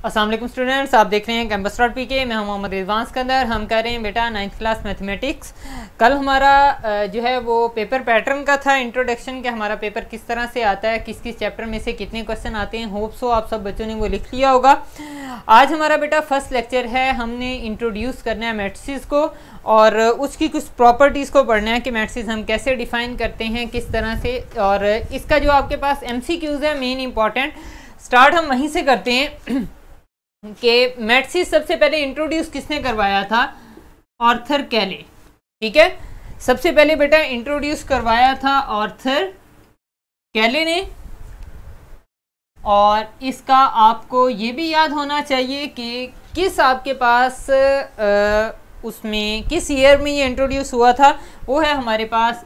अस्सलाम वालेकुम स्टूडेंट्स, आप देख रहे हैं कैंपस डॉट पीके। मैं हूं मोहम्मद रिजवान सिकंदर। हम कर रहे हैं बेटा 9th क्लास मैथमेटिक्स। कल हमारा जो है वो पेपर पैटर्न का था, इंट्रोडक्शन के हमारा पेपर किस तरह से आता है, किस किस चैप्टर में से कितने क्वेश्चन आते हैं। होप सो आप सब बच्चों ने वो लिख लिया होगा। आज हमारा बेटा फर्स्ट लेक्चर है। हमने इंट्रोड्यूस करना है मैट्रिसेस को और उसकी कुछ प्रॉपर्टीज़ को पढ़ना है कि मैट्रिसेस हम कैसे डिफ़ाइन करते हैं, किस तरह से। और इसका जो आपके पास MCQs है मेन इंपॉर्टेंट, स्टार्ट हम वहीं से करते हैं कि मैट्रिसेस सबसे पहले इंट्रोड्यूस किसने करवाया था? आर्थर कैले। ठीक है, सबसे पहले बेटा इंट्रोड्यूस करवाया था आर्थर कैले ने। और इसका आपको ये भी याद होना चाहिए कि किस आपके पास उसमें किस ईयर में ये इंट्रोड्यूस हुआ था। वो है हमारे पास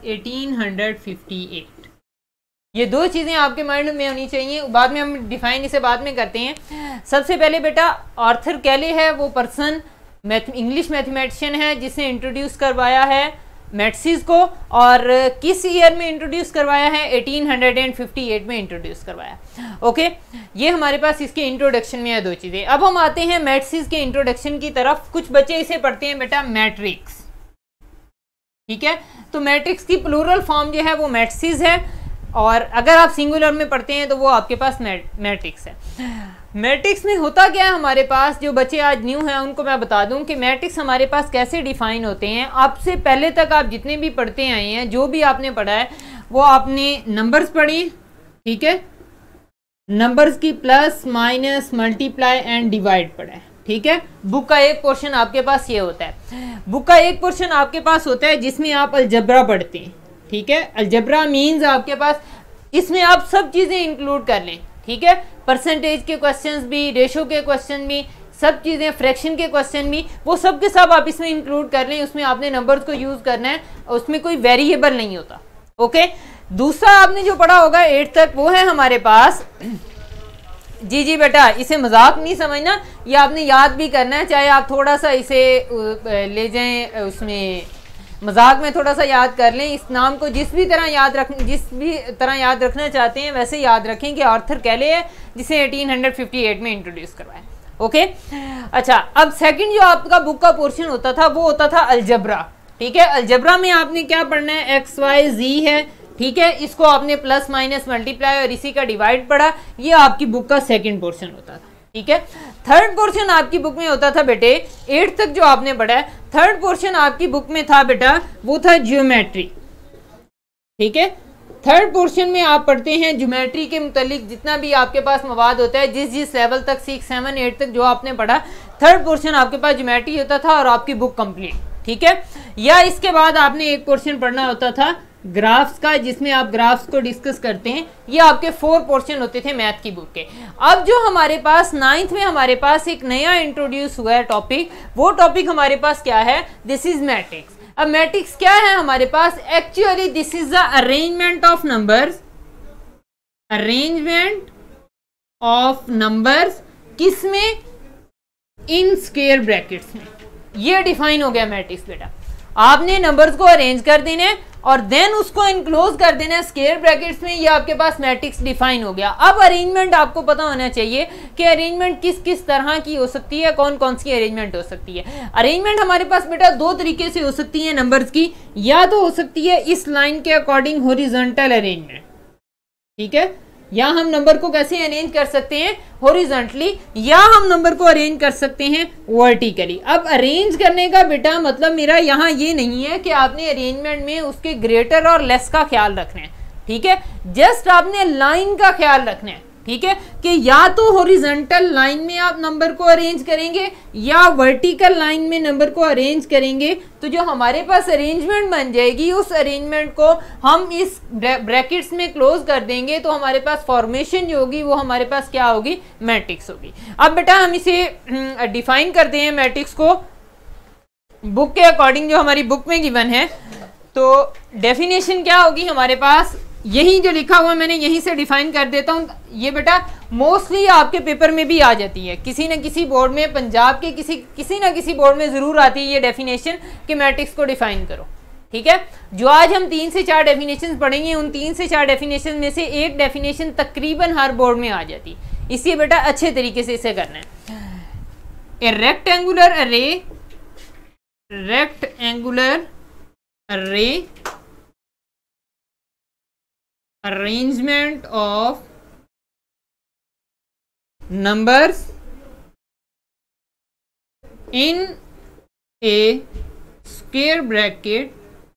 1858। ये दो चीज़ें आपके माइंड में होनी चाहिए। बाद में हम डिफाइन इसे बाद में करते हैं। सबसे पहले बेटा आर्थर कैले है, वो पर्सन इंग्लिश मैथमेटिशियन है जिसने इंट्रोड्यूस करवाया है मैट्रिसेस को। और किस ईयर में इंट्रोड्यूस करवाया है? 1858 में इंट्रोड्यूस करवाया। ओके, ये हमारे पास इसके इंट्रोडक्शन में है दो चीज़ें। अब हम आते हैं मैट्रिसेस के इंट्रोडक्शन की तरफ। कुछ बच्चे इसे पढ़ते हैं बेटा मैट्रिक्स। ठीक है, तो मैट्रिक्स की प्लूरल फॉर्म जो है वो मैट्रिसेस है, और अगर आप सिंगुलर में पढ़ते हैं तो वो आपके पास मैट्रिक्स है। मैट्रिक्स में होता क्या है हमारे पास? जो बच्चे आज न्यू हैं उनको मैं बता दूं कि मैट्रिक्स हमारे पास कैसे डिफाइन होते हैं। आपसे पहले तक आप जितने भी पढ़ते आए हैं, जो भी आपने पढ़ा है वो आपने नंबर्स पढ़ी। ठीक है, नंबर्स की plus minus multiply and divide पढ़ा है। ठीक है, बुक का एक पोर्शन आपके पास ये होता है। बुक का एक पोर्शन आपके पास होता है जिसमें आप अलजबरा पढ़ते हैं। ठीक है, अलजबरा मीन्स आपके पास इसमें आप सब चीज़ें इंक्लूड कर लें। ठीक है, परसेंटेज के क्वेश्चंस भी, रेशो के क्वेश्चन भी, सब चीज़ें, फ्रैक्शन के क्वेश्चन भी, वो सब के सब आप इसमें इंक्लूड कर लें। उसमें आपने नंबर्स को यूज़ करना है, उसमें कोई वेरिएबल नहीं होता। ओके, दूसरा आपने जो पढ़ा होगा 8th तक, वो है हमारे पास जी बेटा, इसे मजाक नहीं समझना, ये आपने याद भी करना है। चाहे आप थोड़ा सा इसे ले जाएं, उसमें मजाक में थोड़ा सा याद कर लें। इस नाम को जिस भी तरह याद रखना चाहते हैं वैसे याद रखें कि आर्थर कैले है जिसे 1858 में इंट्रोड्यूस करवाया। ओके, अच्छा, अब सेकंड जो आपका बुक का पोर्शन होता था वो होता था अलजबरा। ठीक है, अलजबरा में आपने क्या पढ़ना है? एक्स वाई जी है। ठीक है, इसको आपने प्लस माइनस मल्टीप्लाई और इसी का डिवाइड पढ़ा। ये आपकी बुक का सेकंड पोर्शन होता था। ठीक है, थर्ड पोर्शन आपकी बुक में होता था बेटे 8th तक जो आपने पढ़ा है। थर्ड पोर्शन आपकी बुक में था बेटा, वो था ज्योमेट्री। ठीक है, थर्ड पोर्शन में आप पढ़ते हैं ज्योमेट्री के मुतालिक जितना भी आपके पास मवाद होता है, जिस लेवल तक 6, 7, 8 तक जो आपने पढ़ा, थर्ड पोर्शन आपके पास ज्योमेट्री होता था और आपकी बुक कंप्लीट। ठीक है, या इसके बाद आपने एक पोर्शन पढ़ना होता था ग्राफ्स का, जिसमें आप ग्राफ्स को डिस्कस करते हैं। ये आपके 4 पोर्शन होते थे मैथ की बुक के। अब जो हमारे पास 9th में हमारे पास एक नया इंट्रोड्यूस हुआ है टॉपिक, वो टॉपिक हमारे पास क्या है? This is matrix. अब मैट्रिक्स क्या है हमारे पास? Actually this is the arrangement of numbers, arrangement of numbers किसमें? इन स्क्वायर ब्रैकेट्स में। ये डिफाइन हो गया मैट्रिक्स बेटा। आपने नंबर्स को अरेंज कर देने और देन उसको इनक्लोज कर देना है स्क्वायर ब्रैकेट्स में। ये आपके पास मैट्रिक्स डिफाइन हो गया। अब अरेंजमेंट आपको पता होना चाहिए कि अरेंजमेंट किस किस तरह की हो सकती है, कौन कौन सी अरेंजमेंट हो सकती है। अरेंजमेंट हमारे पास बेटा दो तरीके से हो सकती है नंबर्स की। या तो हो सकती है इस लाइन के अकॉर्डिंग हॉरिजॉन्टल अरेंजमेंट। ठीक है, या हम नंबर को कैसे अरेंज कर सकते हैं? हॉरिजॉन्टली, या हम नंबर को अरेंज कर सकते हैं वर्टिकली। अब अरेंज करने का बेटा मतलब मेरा यहाँ ये नहीं है कि आपने अरेंजमेंट में उसके ग्रेटर और लेस का ख्याल रखना है। ठीक है, जस्ट आपने लाइन का ख्याल रखना है। ठीक है, कि या तो हॉरिजॉन्टल लाइन में आप नंबर को अरेंज करेंगे या वर्टिकल लाइन में नंबर को अरेंज करेंगे, तो जो हमारे पास अरेंजमेंट बन जाएगी उस अरेंजमेंट को हम इस ब्रैकेट्स में क्लोज कर देंगे, तो हमारे पास फॉर्मेशन जो होगी वो हमारे पास क्या होगी? मैट्रिक्स होगी। अब बेटा हम इसे डिफाइन करते हैं मैट्रिक्स को बुक के अकॉर्डिंग, जो हमारी बुक में गिवन है। तो डेफिनेशन क्या होगी हमारे पास? यही जो लिखा हुआ मैंने यहीं से डिफाइन कर देता हूँ। ये बेटा मोस्टली आपके पेपर में भी आ जाती है, किसी न किसी बोर्ड में, पंजाब के किसी न किसी बोर्ड में ज़रूर आती है ये डेफिनेशन कि मैट्रिक्स को डिफाइन करो। ठीक है, जो आज हम 3 से 4 डेफिनेशन पढ़ेंगे, उन 3 से 4 डेफिनेशन में से एक डेफिनेशन तकरीबन हर बोर्ड में आ जाती है। इसलिए बेटा अच्छे तरीके से इसे करना है। A rectangular array arrangement of numbers in a square bracket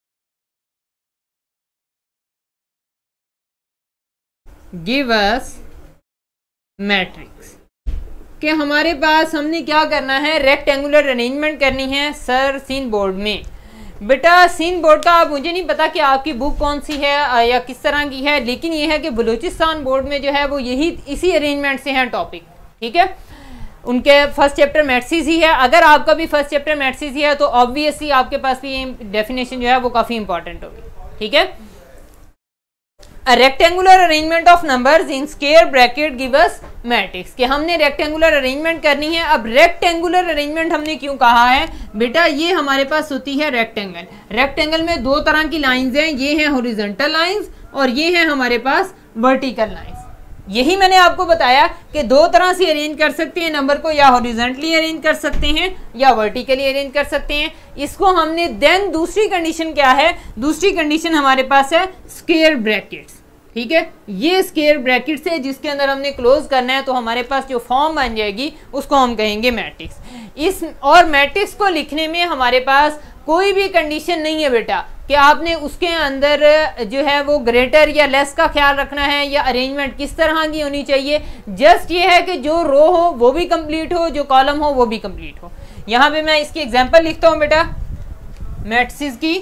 give us matrix। कि हमारे पास हमने क्या करना है, रेक्टेंगुलर अरेंजमेंट करनी है सर सीन बोर्ड में। बेटा सीन बोर्ड का आप मुझे नहीं पता कि आपकी बुक कौन सी है या किस तरह की है, लेकिन ये है कि बलूचिस्तान बोर्ड में जो है वो यही इसी अरेंजमेंट से है टॉपिक, ठीक है। उनके फर्स्ट चैप्टर मैट्रिसेस ही है। अगर आपका भी फर्स्ट चैप्टर मैट्रिसेस ही है तो ऑब्वियसली आपके पास भी डेफिनेशन जो है वो काफ़ी इंपॉर्टेंट होगी, ठीक है। A rectangular arrangement of numbers in square bracket give us matrix। कि हमने रेक्टेंगुलर अरेंजमेंट करनी है। अब रेक्टेंगुलर अरेंजमेंट हमने क्यों कहा है बेटा, ये हमारे पास होती है रेक्टेंगल। रेक्टेंगल में दो तरह की लाइंस हैं, ये हैं हॉरिजॉन्टल लाइंस और ये हैं हमारे पास वर्टिकल लाइंस। यही मैंने आपको बताया कि दो तरह से अरेंज कर सकते हैं नंबर को, या हॉरिजॉन्टली अरेंज कर सकते हैं या वर्टिकली अरेंज कर सकते हैं। इसको हमने देन दूसरी कंडीशन क्या है, दूसरी कंडीशन हमारे पास है स्क्वायर ब्रैकेट्स, ठीक है। ये स्क्वायर ब्रैकेट्स है जिसके अंदर हमने क्लोज करना है, तो हमारे पास जो फॉर्म बन जाएगी उसको हम कहेंगे मैट्रिक्स। इस और मैट्रिक्स को लिखने में हमारे पास कोई भी कंडीशन नहीं है बेटा कि आपने उसके अंदर जो है वो ग्रेटर या लेस का ख्याल रखना है या अरेंजमेंट किस तरह की होनी चाहिए। जस्ट ये है कि जो रो हो वो भी कंप्लीट हो, जो कॉलम हो वो भी कंप्लीट हो। यहाँ पे मैं इसकी एग्जांपल लिखता हूँ बेटा मैट्रिक्स की।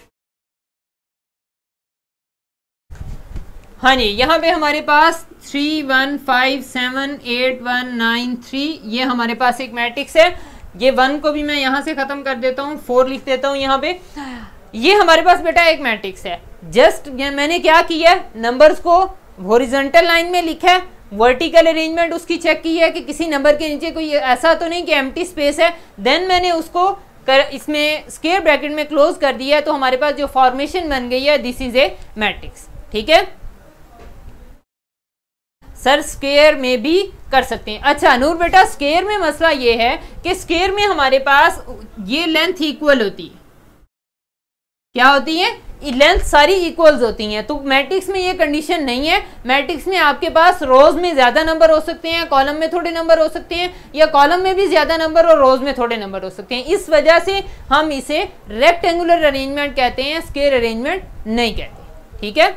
हाँ जी, यहाँ पे हमारे पास 3 1 5 7 8 1 9 3 ये हमारे पास एक मैट्रिक्स है। ये 1 को भी मैं यहाँ से खत्म कर देता हूँ, 4 लिख देता हूँ यहाँ पे। ये हमारे पास बेटा एक मैट्रिक्स है। जस्ट मैंने क्या किया है, नंबर्स को हॉरिजॉन्टल लाइन में लिखा है, वर्टिकल अरेंजमेंट उसकी चेक की है कि किसी नंबर के नीचे कोई ऐसा तो नहीं कि एम्प्टी स्पेस है। देन मैंने उसको इसमें स्क्वायर ब्रैकेट में क्लोज कर दिया है, तो हमारे पास जो फॉर्मेशन बन गई है दिस इज ए मैट्रिक्स, ठीक है। सर स्क्वायर में भी कर सकते हैं। अच्छा नूर बेटा, स्क्वायर में मसला ये है कि स्क्वायर में हमारे पास ये लेंथ इक्वल होती है। क्या होती है, लेंथ सारी इक्वल्स होती हैं। तो मैट्रिक्स में ये कंडीशन नहीं है। मैट्रिक्स में आपके पास रोज में ज्यादा नंबर हो सकते हैं, कॉलम में थोड़े नंबर हो सकते हैं, या कॉलम में भी ज्यादा नंबर और रोज में थोड़े नंबर हो सकते हैं। इस वजह से हम इसे रेक्टेंगुलर अरेंजमेंट कहते हैं, स्क्वायर अरेंजमेंट नहीं कहते, ठीक है।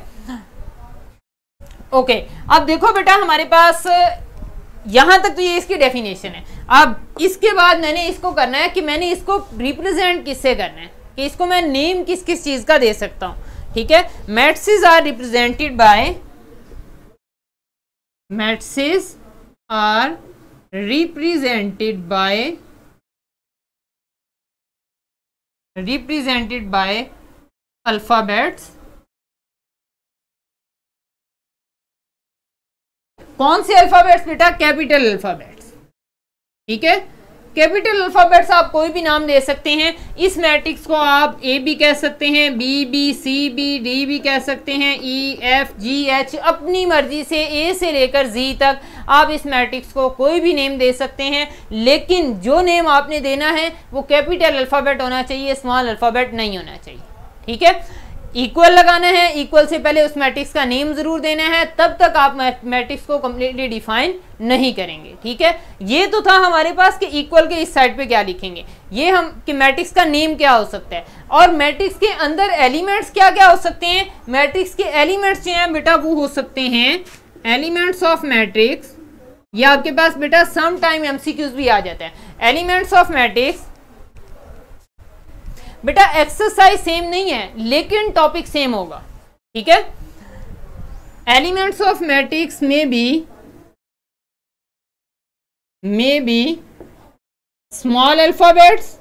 ओके अब देखो बेटा हमारे पास यहां तक तो ये इसकी डेफिनेशन है। अब इसके बाद मैंने इसको करना है कि मैंने इसको रिप्रेजेंट किससे करना है, कि इसको मैं नेम किस किस चीज का दे सकता हूं, ठीक है। Matrices are represented by alphabets. कौन से अल्फाबेट्स बेटा, कैपिटल अल्फाबेट्स, ठीक है। कैपिटल अल्फाबेट्स आप कोई भी नाम दे सकते हैं। इस मैट्रिक्स को आप ए भी कह सकते हैं, B B C B D भी कह सकते हैं, ई एफ जी एच, अपनी मर्जी से ए से लेकर जी तक आप इस मैट्रिक्स को कोई भी नेम दे सकते हैं। लेकिन जो नेम आपने देना है वो कैपिटल अल्फाबेट होना चाहिए, स्मॉल अल्फाबेट नहीं होना चाहिए, ठीक है। इक्वल लगाना है, इक्वल से पहले उस मैट्रिक्स का नेम जरूर देना है, तब तक आप मैट्रिक्स को कंप्लीटली डिफाइन नहीं करेंगे, ठीक है। ये तो था हमारे पास कि इक्वल के इस साइड पे क्या लिखेंगे, ये हम कि मैट्रिक्स का नेम क्या हो सकता है और मैट्रिक्स के अंदर एलिमेंट्स क्या क्या हो सकते हैं। मैट्रिक्स के एलिमेंट्स जो हैं बेटा वो हो सकते हैं एलिमेंट्स ऑफ मैट्रिक्स। ये आपके पास बेटा सम टाइम एमसीक्यूज भी आ जाता है। एलिमेंट्स ऑफ मैट्रिक्स बेटा एक्सरसाइज सेम नहीं है लेकिन टॉपिक सेम होगा, ठीक है। एलिमेंट्स ऑफ मैट्रिक्स में बी स्मॉल अल्फाबेट्स,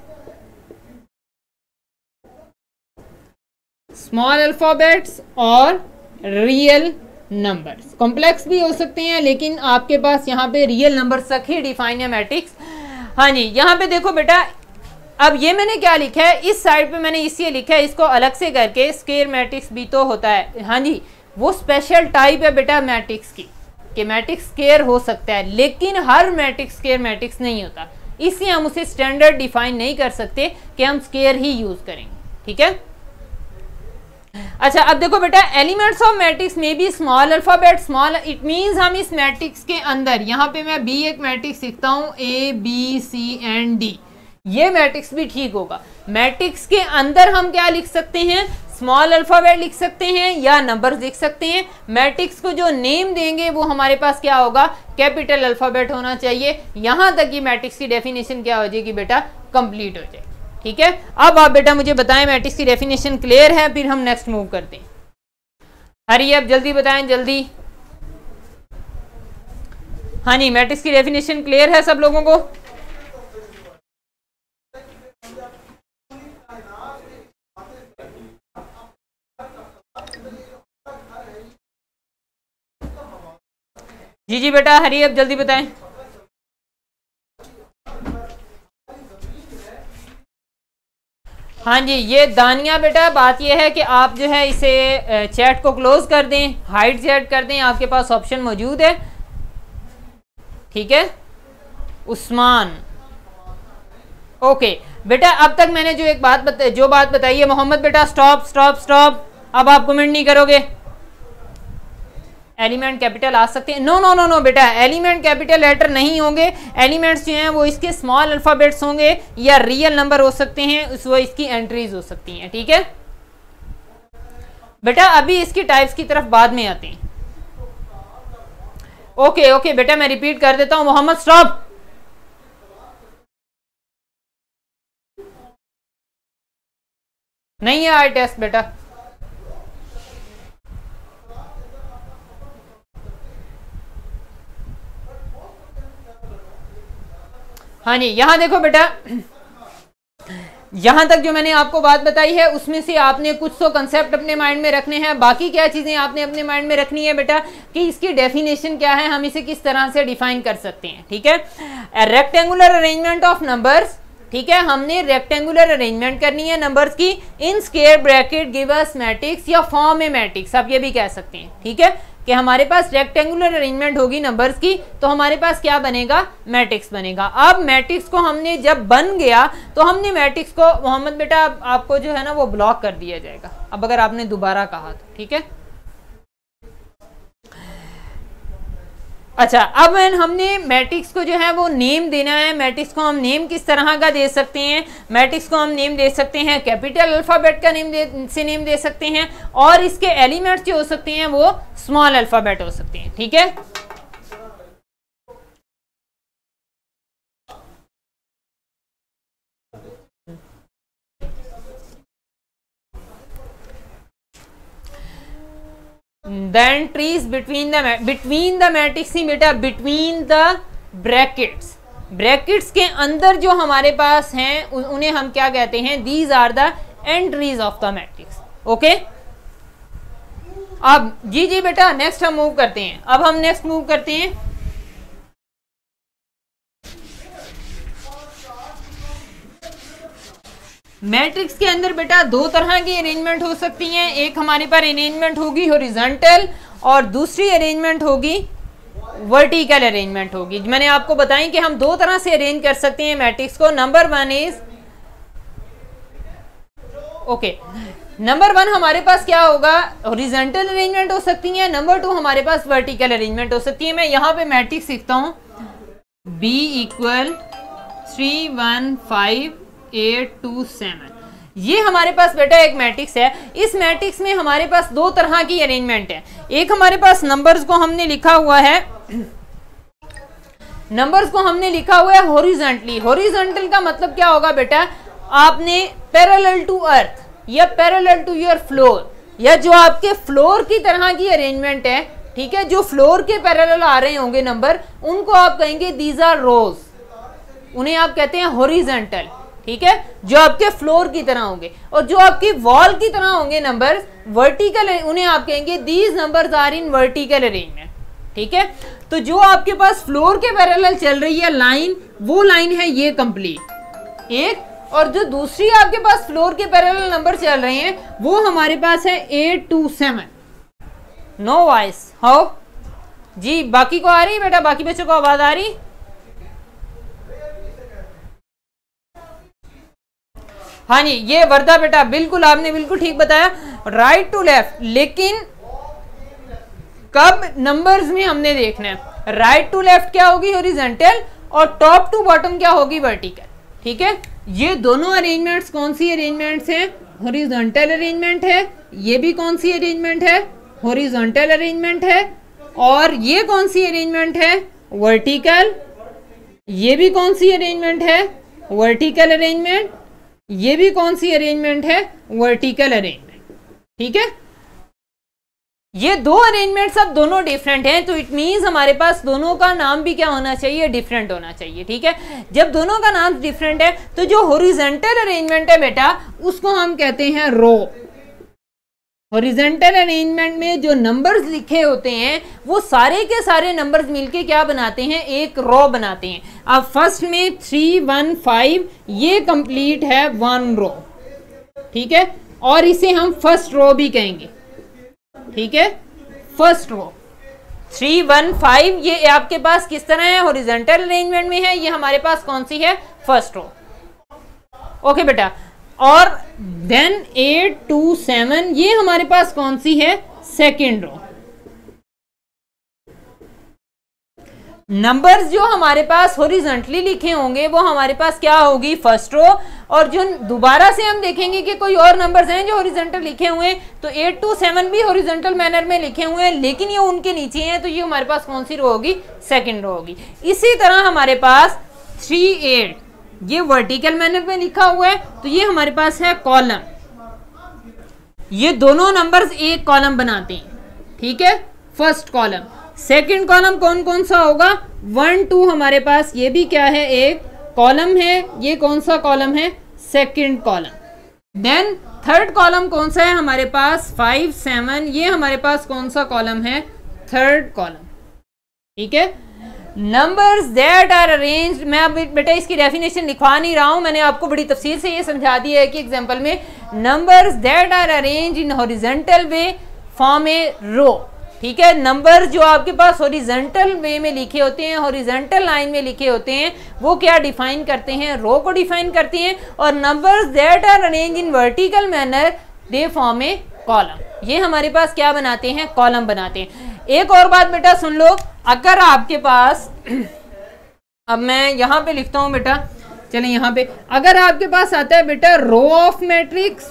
और रियल नंबर्स। कॉम्प्लेक्स भी हो सकते हैं लेकिन आपके पास यहाँ पे रियल नंबर्स तक ही डिफाइन है मैट्रिक्स। हाँ जी, यहाँ पे देखो बेटा, अब ये मैंने क्या लिखा है, इस साइड पे मैंने इसलिए लिखा है इसको अलग से करके, स्क्वायर मैट्रिक्स भी तो होता है। हाँ जी, वो स्पेशल टाइप है बेटा मैट्रिक्स की, कि मैट्रिक्स स्क्वायर हो सकता है, लेकिन हर मैट्रिक्स स्क्वायर मैट्रिक्स नहीं होता, इसलिए हम उसे स्टैंडर्ड डिफाइन नहीं कर सकते कि हम स्क्वायर ही यूज करेंगे। ठीक है, अच्छा अब देखो बेटा, एलिमेंट्स ऑफ मैट्रिक्स में भी small alphabet small, it means हम इस मैट्रिक्स के अंदर, यहाँ पे मैं बी एक मैट्रिक्स लिखता हूँ A B C and D, ये मैट्रिक्स भी ठीक होगा। मैट्रिक्स के अंदर हम क्या लिख सकते हैं, स्मॉल अल्फाबेट लिख सकते हैं या नंबर्स लिख सकते हैं। मैट्रिक्स को जो नेम देंगे वो हमारे पास क्या होगा, कैपिटल अल्फाबेट होना चाहिए। यहां तक ये मैट्रिक्स की डेफिनेशन क्या हो जाएगी बेटा, कंप्लीट हो जाएगी। ठीक है, अब आप बेटा मुझे बताएं मैट्रिक्स की डेफिनेशन क्लियर है, फिर हम नेक्स्ट मूव करते हैं। हरी अब जल्दी बताएं, जल्दी। हाँ जी, मैट्रिक्स की डेफिनेशन क्लियर है सब लोगों को? जी जी बेटा, हरी अब जल्दी बताएं। हाँ जी, ये दानिया बेटा, बात ये है कि आप जो है इसे चैट को क्लोज कर दें, हाइड चैट कर दें, आपके पास ऑप्शन मौजूद है। ठीक है, उस्मान, ओके बेटा। अब तक मैंने जो बात बताई है, मोहम्मद बेटा स्टॉप स्टॉप स्टॉप, अब आप कमेंट नहीं करोगे। एलिमेंट कैपिटल आ सकते हैं, नो नो नो नो बेटा, एलिमेंट कैपिटल लेटर नहीं होंगे। एलिमेंट्स जो हैं वो इसके स्मॉल अल्फाबेट्स होंगे या रियल नंबर हो सकते हैं, वो इसकी एंट्रीज हो सकती हैं। ठीक है बेटा, अभी इसकी टाइप्स की तरफ बाद में आते हैं। ओके ओके बेटा, मैं रिपीट कर देता हूं, मोहम्मद स्टॉप। नहीं है आई टेस्ट बेटा। हाँ जी, यहां देखो बेटा, यहां तक जो मैंने आपको बात बताई है उसमें से आपने कुछ तो कंसेप्ट अपने माइंड में रखने हैं। बाकी क्या चीजें आपने अपने माइंड में रखनी है बेटा, कि इसकी डेफिनेशन क्या है, हम इसे किस तरह से डिफाइन कर सकते हैं। ठीक है, रेक्टेंगुलर अरेंजमेंट ऑफ नंबर्स। ठीक है, हमने रेक्टेंगुलर अरेंजमेंट करनी है नंबर्स की in square bracket give us matrix या फॉर्म ए मैट्रिक्स, आप ये भी कह सकते हैं। ठीक है, कि हमारे पास रेक्टेंगुलर अरेंजमेंट होगी नंबर्स की, तो हमारे पास क्या बनेगा, मैट्रिक्स बनेगा। अब मैट्रिक्स को हमने जब बन गया तो हमने मैट्रिक्स को, मोहम्मद बेटा आपको जो है ना वो ब्लॉक कर दिया जाएगा अब अगर आपने दोबारा कहा तो। ठीक है, अच्छा अब हमने मैट्रिक्स को जो है वो नेम देना है। मैट्रिक्स को हम नेम किस तरह का दे सकते हैं, मैट्रिक्स को हम नेम दे सकते हैं कैपिटल अल्फाबेट का नेम दे सकते हैं, और इसके एलिमेंट्स जो हो सकते हैं वो स्मॉल अल्फाबेट हो सकते हैं। ठीक है, the entries between the matrix ही बेटा, between the ब्रैकेट्स के अंदर जो हमारे पास हैं उन्हें हम क्या कहते हैं, these are the entries of the matrix। Okay, अब जी जी बेटा नेक्स्ट हम मूव करते हैं। अब हम नेक्स्ट मूव करते हैं, मैट्रिक्स के अंदर बेटा दो तरह की अरेंजमेंट हो सकती हैं। एक हमारे पास अरेंजमेंट होगी हॉरिजॉन्टल और दूसरी अरेंजमेंट होगी वर्टिकल अरेंजमेंट होगी। मैंने आपको बताई कि हम दो तरह से अरेंज कर सकते हैं मैट्रिक्स को। Number one is okay, number one हमारे पास क्या होगा, हॉरिजॉन्टल अरेंजमेंट हो सकती है। नंबर टू हमारे पास वर्टिकल अरेंजमेंट हो सकती है। मैं यहाँ पे मैट्रिक्स लिखता हूँ B = 3 1 5 8 2 7। ये हमारे पास बेटा एक मैट्रिक्स है। इस मैट्रिक्स में हमारे पास दो तरह की अरेंजमेंट है। एक हमारे पास नंबर्स को हमने लिखा हुआ है, नंबर्स को हमने लिखा हुआ है हॉरिजॉन्टली। हॉरिजॉन्टल का मतलब क्या होगा बेटा, आपने पैरेलल टू अर्थ या पैरेलल टू योर फ्लोर, या जो आपके फ्लोर की तरह की अरेंजमेंट है, ठीक है, जो फ्लोर के पैरेलल आ रहे होंगे नंबर, उनको आप कहेंगे दीज आर रोज, उन्हें आप कहते हैं हॉरिजॉन्टल। ठीक है, जो आपके फ्लोर की तरह होंगे। और जो आपकी वॉल की तरह होंगे नंबर वर्टिकल, उन्हें आप कहेंगे these numbers are in vertical arrangement. ठीक है, तो जो आपके पास फ्लोर के पैरेलल चल रही है लाइन, वो लाइन है ये कंप्लीट एक, और जो दूसरी आपके पास फ्लोर के पैरेलल नंबर चल रहे हैं वो हमारे पास है 8 2 7। नो वॉइस, हाउ जी बाकी को आ रही बेटा, बाकी बच्चों को आवाज आ रही? हाँ जी, ये वर्दा बेटा बिल्कुल आपने बिल्कुल ठीक बताया, राइट टू लेफ्ट। लेकिन कब नंबर्स में हमने देखना है, राइट टू लेफ्ट क्या होगी हॉरिजॉन्टल और टॉप टू बॉटम क्या होगी वर्टिकल। ठीक है, ये दोनों अरेंजमेंट्स कौन सी अरेंजमेंट्स हैं? हॉरिजॉन्टल अरेंजमेंट है। ये भी कौन सी अरेंजमेंट है? हॉरिजॉन्टल अरेंजमेंट है। और ये कौन सी अरेंजमेंट है? वर्टिकल। ये भी कौन सी अरेंजमेंट है? Vertical arrangement. ये भी कौन सी अरेंजमेंट है? Vertical arrangement. ठीक है, ये दो अरेंजमेंट्स अब दोनों डिफरेंट हैं, तो इट मींस हमारे पास दोनों का नाम भी क्या होना चाहिए? डिफरेंट होना चाहिए। ठीक है, जब दोनों का नाम डिफरेंट है तो जो हॉरिजॉन्टल अरेंजमेंट है बेटा उसको हम कहते हैं रो। हॉरिजॉन्टल अरेंजमेंट में जो नंबर्स लिखे होते हैं वो सारे के सारे नंबर्स मिलके क्या बनाते हैं? एक रो बनाते हैं। अब फर्स्ट में 3 1 5 ये कंप्लीट है वन रो। ठीक है, और इसे हम फर्स्ट रो भी कहेंगे। ठीक है, फर्स्ट रो 3 1 5 ये आपके पास किस तरह है? हॉरिजॉन्टल अरेंजमेंट में है। ये हमारे पास कौन सी है? First row. ओके बेटा, और देन 8 2 7 ये हमारे पास कौन सी है? Second row. नंबर्स जो हमारे पास हॉरिजॉन्टली लिखे होंगे वो हमारे पास क्या होगी? First row. और जो दोबारा से हम देखेंगे कि कोई और नंबर्स हैं जो हॉरिजॉन्टल लिखे हुए हैं, तो 8 2 7 भी हॉरिजॉन्टल मैनर में लिखे हुए हैं, लेकिन ये उनके नीचे हैं, तो ये हमारे पास कौन सी रो होगी? सेकेंड रो होगी। इसी तरह हमारे पास 3 8 ये वर्टिकल मैनर में लिखा हुआ है, तो ये हमारे पास है कॉलम। ये दोनों नंबर्स एक कॉलम बनाते हैं। ठीक है, फर्स्ट कॉलम। सेकंड कॉलम कौन कौन सा होगा? 1 2 हमारे पास ये भी क्या है? एक कॉलम है। ये कौन सा कॉलम है? Second column. Then third column कौन सा है हमारे पास? 5 7 ये हमारे पास कौन सा कॉलम है? Third column. ठीक है, नंबर्स दैट आर अरेंज्ड, मैं अब बेटा इसकी डेफिनेशन लिखवा नहीं रहा हूं, मैंने आपको बड़ी तफसील से ये समझा दिया है कि एग्जांपल में numbers that are arranged in horizontal way form a row. ठीक है, नंबर जो आपके पास हॉरिजॉन्टल वे में लिखे होते हैं, हॉरिजॉन्टल लाइन में लिखे होते हैं, वो क्या डिफाइन करते हैं? रो को डिफाइन करते हैं। और numbers that are arranged in vertical manner they form a column. ये हमारे पास क्या बनाते हैं? कॉलम बनाते हैं। एक और बात बेटा सुन लो, अगर आपके पास अब मैं यहां पे लिखता हूं बेटा, चलें यहां पे, अगर आपके पास आता है बेटा रो ऑफ मैट्रिक्स,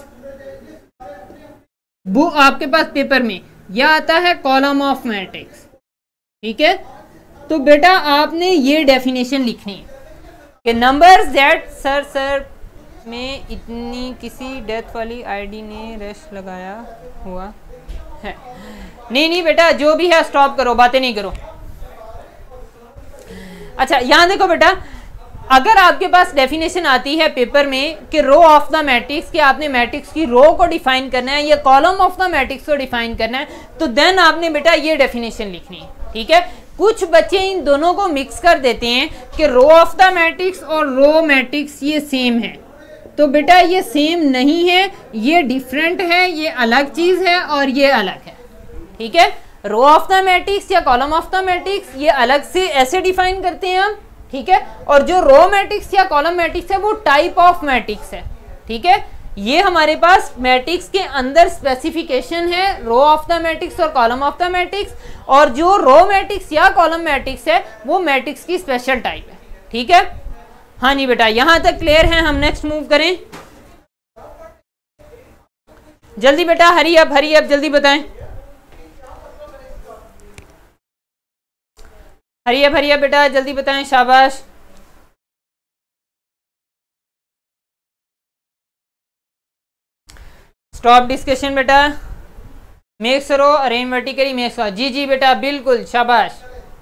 वो आपके पास पेपर में या आता है कॉलम ऑफ मैट्रिक्स। ठीक है, तो बेटा आपने ये डेफिनेशन लिखनी है कि नंबर्स दैट सर में इतनी किसी डेथ वाली आईडी ने रश लगाया हुआ है। नहीं बेटा, जो भी है स्टॉप करो, बातें नहीं करो। अच्छा यहां देखो बेटा, अगर आपके पास डेफिनेशन आती है पेपर में कि रो ऑफ द मैट्रिक्स, कि आपने मैट्रिक्स की रो को डिफाइन करना है या कॉलम ऑफ द मैट्रिक्स को डिफाइन करना है, तो देन आपने बेटा ये डेफिनेशन लिखनी है। ठीक है, कुछ बच्चे इन दोनों को मिक्स कर देते हैं कि रो ऑफ द मैट्रिक्स और रो मैट्रिक्स ये सेम है, तो बेटा ये सेम नहीं है, ये डिफरेंट है, ये अलग चीज है और ये अलग है। ठीक है, रो ऑफ द मैट्रिक्स या कॉलम ऑफ द मैट्रिक्स ये अलग से ऐसे डिफाइन करते हैं हम। ठीक है, और जो रो मैट्रिक्स या कॉलम मैट्रिक्स है वो टाइप ऑफ मैट्रिक्स है। ठीक है, ये हमारे पास मैट्रिक्स के अंदर स्पेसिफिकेशन है, रो ऑफ द मैट्रिक्स और कॉलम ऑफ द मैट्रिक्स, और जो रो मैट्रिक्स या कॉलम मैट्रिक्स है वो मैट्रिक्स की स्पेशल टाइप है। ठीक है, हाँ जी बेटा, यहां तक क्लियर है। हम नेक्स्ट मूव करें, जल्दी बेटा, हरी अप जल्दी बताएं, हरी अप बेटा जल्दी बताएं, शाबाश। स्टॉप डिस्कशन बेटा, make sure arrange vertically make sure. जी बेटा बिल्कुल, शाबाश।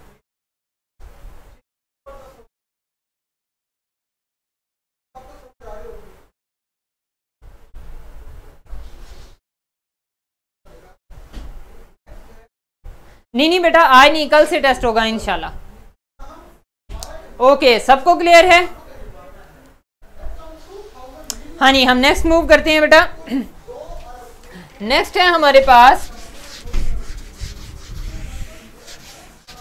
नहीं बेटा, आज नहीं, कल से टेस्ट होगा इंशाल्लाह। ओके, सबको क्लियर है? हाँ नहीं, हम नेक्स्ट मूव करते हैं बेटा। नेक्स्ट है हमारे पास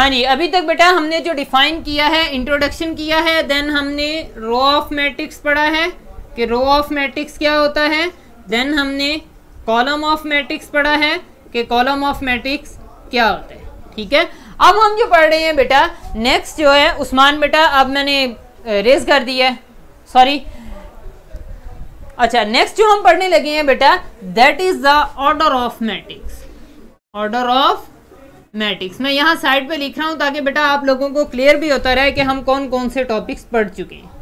हाँ जी, अभी तक बेटा हमने जो डिफाइन किया है, इंट्रोडक्शन किया है, देन हमने रो ऑफ मैट्रिक्स पढ़ा है कि रो ऑफ मैट्रिक्स क्या होता है, देन हमने कॉलम ऑफ मैट्रिक्स पढ़ा है कि कॉलम ऑफ मैट्रिक्स क्या होता है। ठीक है, अब हम जो पढ़ रहे हैं बेटा नेक्स्ट जो है उस्मान बेटा, अब मैंने रेज कर दिया है, सॉरी, अच्छा नेक्स्ट जो हम पढ़ने लगे हैं बेटा that is the order of matrix. Order of matrix मैं यहाँ साइड पे लिख रहा हूं ताकि बेटा आप लोगों को क्लियर भी होता रहे कि हम कौन कौन से टॉपिक्स पढ़ चुके हैं।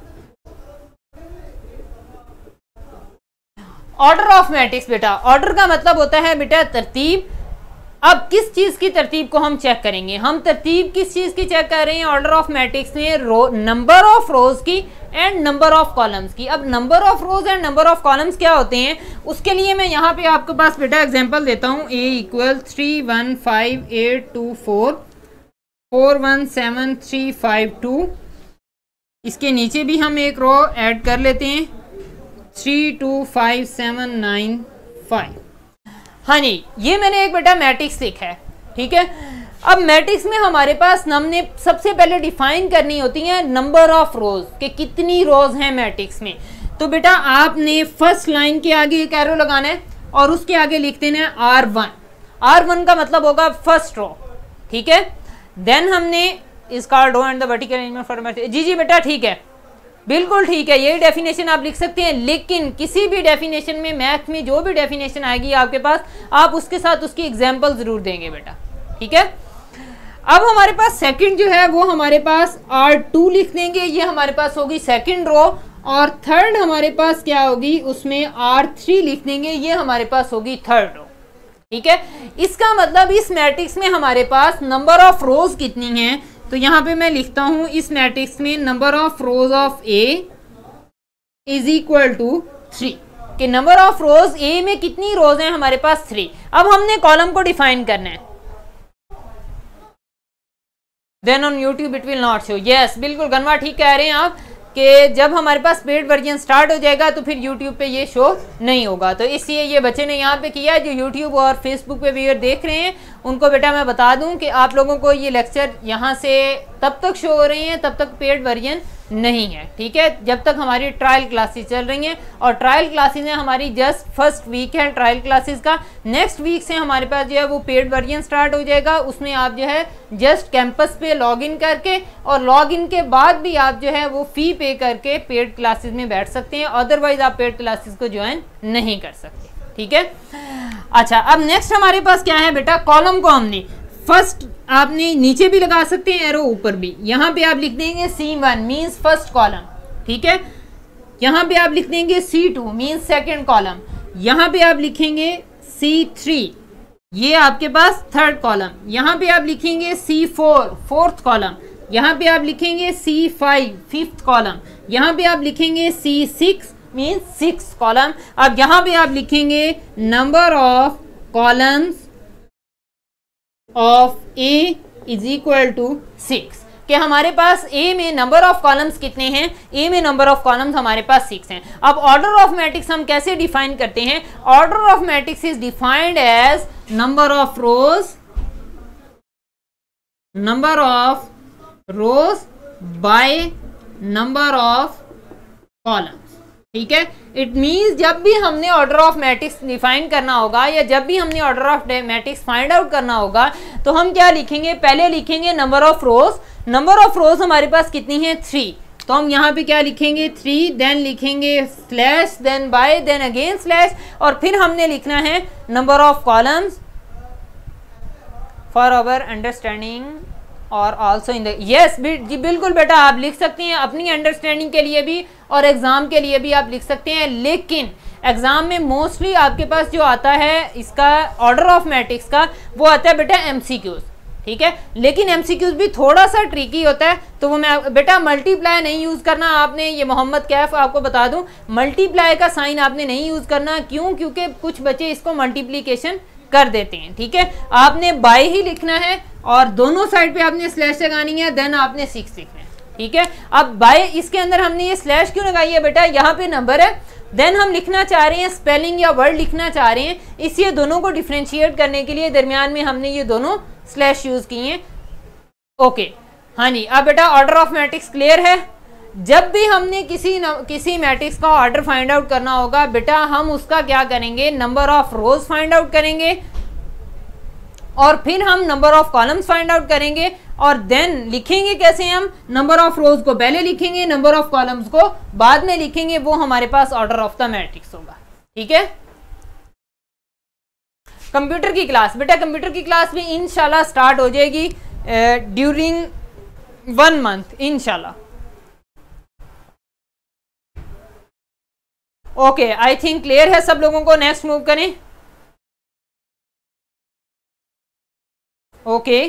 ऑर्डर ऑफ मैट्रिक्स बेटा, ऑर्डर का मतलब होता है बेटा तरतीब। अब किस चीज की तरतीब को हम चेक करेंगे, हम तरतीब किस चीज की चेक कर रहे हैं ऑर्डर ऑफ मैट्रिक्स में, नंबर ऑफ रोज की एंड नंबर ऑफ कॉलम्स की। अब number of rows and number of columns क्या होते हैं, उसके लिए मैं यहाँ पे आपके पास बेटा एग्जांपल देता हूँ। a इक्वल 3 1 5 8 2 4 4 1 7 3 5 2, इसके नीचे भी हम एक रो ऐड कर लेते हैं 3 2 5 7 9 5। हाँ जी, ये मैंने एक बेटा मैट्रिक्स लिखा है। ठीक है, अब मैट्रिक्स में हमारे पास हमने सबसे पहले डिफाइन करनी होती है नंबर ऑफ रोज के कितनी रोज हैं मैट्रिक्स में। तो बेटा आपने फर्स्ट लाइन के आगे एक एरो लगाना है और उसके आगे लिख देना है R1। R1 का मतलब होगा फर्स्ट रो। ठीक है, देन हमने इसका row and the vertical arrangement for matrix. जी बेटा ठीक है, बिल्कुल ठीक है, यही डेफिनेशन आप लिख सकते हैं। लेकिन किसी भी डेफिनेशन में, मैथ में जो भी डेफिनेशन आएगी आपके पास, आप उसके साथ उसकी एग्जांपल जरूर देंगे बेटा। ठीक है, अब हमारे पास सेकंड जो है वो हमारे पास R2 लिख देंगे, ये हमारे पास होगी सेकंड रो। और थर्ड हमारे पास क्या होगी, उसमें R3 लिख देंगे, ये हमारे पास होगी थर्ड रो। ठीक है, इसका मतलब इस मैट्रिक्स में हमारे पास नंबर ऑफ रोज कितनी हैं, तो यहाँ पे मैं लिखता हूं इस मैट्रिक्स में number of rows of A is equal to 3, कि नंबर ऑफ रोज A में कितनी रोज हैं हमारे पास 3। अब हमने कॉलम को डिफाइन करना है। Then on YouTube it will not show. Yes, बिल्कुल गनवा ठीक कह रहे हैं आप कि जब हमारे पास पेड वर्जन स्टार्ट हो जाएगा तो फिर यूट्यूब पे ये शो नहीं होगा। तो इसलिए ये बच्चे ने यहाँ पे किया है, जो यूट्यूब और फेसबुक पे व्यूअर देख रहे हैं उनको बेटा मैं बता दूं कि आप लोगों को ये लेक्चर यहाँ से तब तक शो हो रही हैं तब तक पेड वर्जन नहीं है। ठीक है, जब तक हमारी ट्रायल क्लासेस चल रही हैं, और ट्रायल क्लासेस हैं हमारी जस्ट फर्स्ट वीक है ट्रायल क्लासेस का। नेक्स्ट वीक से हमारे पास जो है वो पेड वर्जन स्टार्ट हो जाएगा। उसमें आप जो है जस्ट कैंपस पे लॉगिन करके, और लॉगिन के बाद भी आप जो है वो फी पे करके पेड क्लासेस में बैठ सकते हैं, अदरवाइज आप पेड क्लासेस को ज्वाइन नहीं कर सकते। ठीक है, अच्छा अब नेक्स्ट हमारे पास क्या है बेटा, कॉलम को हमने फर्स्ट, आपने नीचे भी लगा सकते हैं एरो, ऊपर भी। यहाँ पे आप लिख देंगे C1 मीन्स फर्स्ट कॉलम। ठीक है, यहाँ पे आप लिख देंगे C2 मीन्स सेकंड कॉलम। यहाँ पे आप लिखेंगे C3, ये आपके पास थर्ड कॉलम। यहाँ पे आप लिखेंगे C4 फोर्थ कॉलम। यहाँ पे आप लिखेंगे C5 फिफ्थ कॉलम। यहाँ पे आप लिखेंगे C6 मीन्स सिक्स कॉलम। अब यहाँ पे आप लिखेंगे number of columns of A is equal to 6, कि हमारे पास A में नंबर ऑफ कॉलम्स कितने हैं, A में नंबर ऑफ कॉलम्स हमारे पास 6 हैं। अब ऑर्डर ऑफ मैट्रिक्स हम कैसे डिफाइन करते हैं, order of matrix is defined as number of rows by number of columns. ठीक है, इट मीन्स जब भी हमने ऑर्डर ऑफ मैट्रिक्स डिफाइन करना होगा या जब भी हमने order of matrix find out करना होगा तो हम क्या लिखेंगे, पहले लिखेंगे number of rows. Number of rows हमारे पास कितनी है 3, तो हम यहाँ पे क्या लिखेंगे 3, देन लिखेंगे slash, then by, then again slash, और फिर हमने लिखना है number of columns for our understanding और आल्सो इन द। यस जी बिल्कुल बेटा, आप लिख सकते हैं अपनी अंडरस्टैंडिंग के लिए भी और एग्जाम के लिए भी आप लिख सकते हैं। लेकिन एग्जाम में मोस्टली आपके पास जो आता है इसका ऑर्डर ऑफ मैट्रिक्स का, वो आता है बेटा एमसीक्यूज। ठीक है, लेकिन एमसीक्यूज भी थोड़ा सा ट्रिकी होता है, तो वो मैं बेटा मल्टीप्लाई नहीं यूज करना आपने। ये मोहम्मद कैफ आपको बता दूं, मल्टीप्लाई का साइन आपने नहीं यूज करना। क्यों? क्योंकि कुछ बच्चे इसको मल्टीप्लीकेशन कर देते हैं। ठीक है, आपने बाय ही लिखना है और दोनों साइड पे आपने स्लैश लगानी है, देन आपने 6 लिखना है। ठीक है, अब बाय इसके अंदर हमने ये स्लैश क्यों लगाई है बेटा, यहाँ पे नंबर है, देन हम लिखना चाह रहे हैं स्पेलिंग या वर्ड लिखना चाह रहे हैं, इसलिए दोनों को डिफ्रेंशिएट करने के लिए दरमियान में हमने ये दोनों स्लैश यूज किए हैं। ओके हाँ जी। अब बेटा ऑर्डर ऑफ मैट्रिक्स क्लियर है। जब भी हमने किसी मैट्रिक्स का ऑर्डर फाइंड आउट करना होगा बेटा, हम उसका क्या करेंगे, number of rows find out करेंगे और फिर हम number of columns find out करेंगे और देन लिखेंगे कैसे, हम नंबर ऑफ रोज को पहले लिखेंगे, नंबर ऑफ कॉलम्स को बाद में लिखेंगे, वो हमारे पास ऑर्डर ऑफ द मैट्रिक्स होगा। ठीक है। कंप्यूटर की क्लास बेटा, कंप्यूटर की क्लास भी इंशाल्लाह स्टार्ट हो जाएगी ड्यूरिंग 1 मंथ इंशाल्लाह। ओके आई थिंक क्लियर है सब लोगों को। नेक्स्ट मूव करें। Okay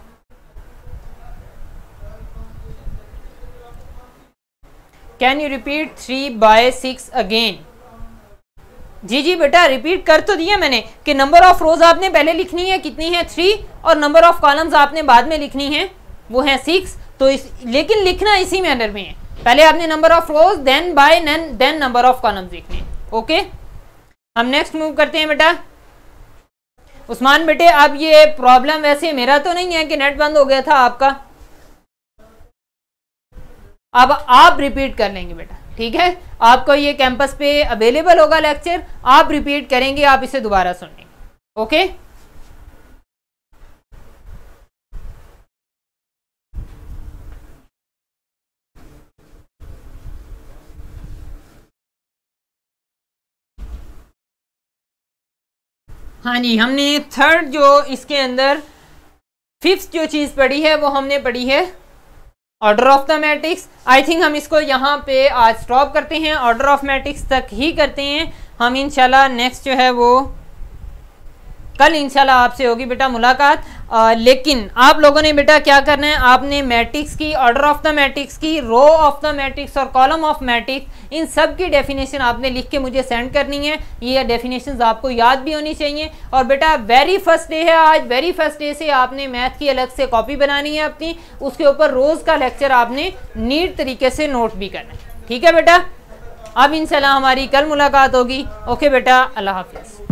can you repeat 3/6 again. जी जी बेटा रिपीट कर तो दिया मैंने कि नंबर ऑफ रोज आपने पहले लिखनी है, कितनी है 3, और नंबर ऑफ कॉलम्स आपने बाद में लिखनी है, वो है 6। तो लेकिन लिखना इसी मैनर में है, पहले आपने number of rows then by then number of columns लिखने। ओके हम नेक्स्ट मूव करते हैं बेटा। उस्मान बेटे अब ये प्रॉब्लम वैसे मेरा तो नहीं है कि नेट बंद हो गया था आपका, अब आप रिपीट कर लेंगे बेटा। ठीक है, आपको ये कैंपस पे अवेलेबल होगा लेक्चर, आप रिपीट करेंगे, आप इसे दोबारा सुनेंगे। ओके हाँ जी, हमने थर्ड जो इसके अंदर फिफ्थ जो चीज़ पढ़ी है वो हमने पढ़ी है order of the matrix. I think हम इसको यहाँ पे आज स्टॉप करते हैं, ऑर्डर ऑफ मैट्रिक्स तक ही करते हैं हम। इंशाल्लाह नेक्स्ट जो है वो कल इंशाल्लाह आपसे होगी बेटा मुलाकात। लेकिन आप लोगों ने बेटा क्या करना है, आपने मैट्रिक्स की, ऑर्डर ऑफ द मैट्रिक्स की, रो ऑफ द मैट्रिक्स और कॉलम ऑफ मैट्रिक्स, इन सब की डेफिनेशन आपने लिख के मुझे सेंड करनी है। ये डेफिनेशंस आपको याद भी होनी चाहिए। और बेटा वेरी फर्स्ट डे है आज, वेरी फर्स्ट डे से आपने मैथ की अलग से कॉपी बनानी है अपनी, उसके ऊपर रोज़ का लेक्चर आपने नीट तरीके से नोट भी करना है। ठीक है बेटा, अब इंशाल्लाह हमारी कल मुलाकात होगी। ओके बेटा, अल्लाह हाफिज़।